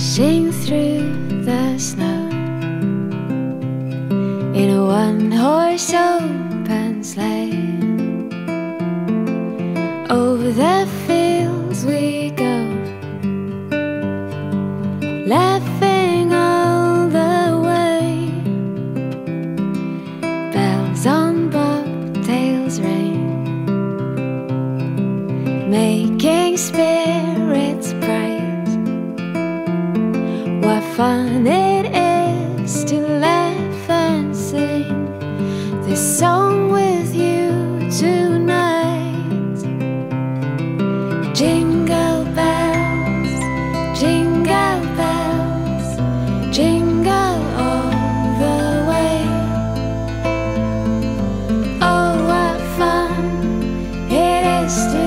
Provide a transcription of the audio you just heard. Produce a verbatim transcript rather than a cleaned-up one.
dashing through the snow in a one-horse open sleigh. Over the fields we go, laughing all the way. Bells on bobtails ring, making spirits bright. What fun it is to laugh and sing this song with you tonight. Jingle bells, jingle bells, jingle all the way. Oh, what fun it is to